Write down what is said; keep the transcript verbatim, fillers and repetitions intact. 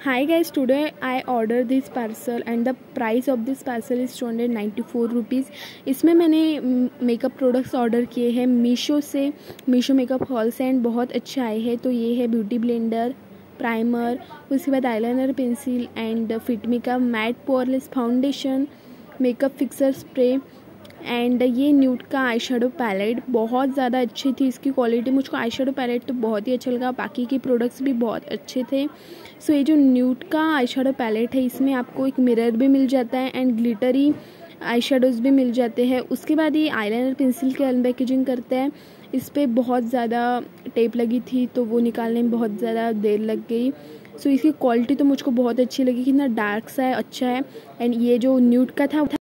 Hi guys, today I ordered this parcel and the price of this parcel is two hundred ninety-four rupees. इसमें मैंने makeup products order किए हैं मीशो से। Meesho makeup haul से and बहुत अच्छे आए हैं। तो ये है ब्यूटी ब्लेंडर, प्राइमर, उसके बाद आईलाइनर पेंसिल एंड फिटमी का matte poreless foundation, makeup fixer spray and ये न्यूड का आई शेडो पैलेट। बहुत ज़्यादा अच्छी थी इसकी क्वालिटी। मुझको आई शेडो पैलेट तो बहुत ही अच्छा लगा, बाकी के प्रोडक्ट्स भी बहुत अच्छे थे। सो so, ये जो न्यूड का आई शेडो पैलेट है इसमें आपको एक मिरर भी मिल जाता है एंड ग्लिटरी आई शेडोज़ भी मिल जाते हैं। उसके बाद ये आईलाइनर पेंसिल के अनपैकेजिंग करता है। इस पर बहुत ज़्यादा टेप लगी थी तो वो निकालने में बहुत ज़्यादा देर लग गई। सो so, इसकी क्वालिटी तो मुझको बहुत अच्छी लगी, कितना डार्क सा है, अच्छा है। एंड ये जो न्यूड का था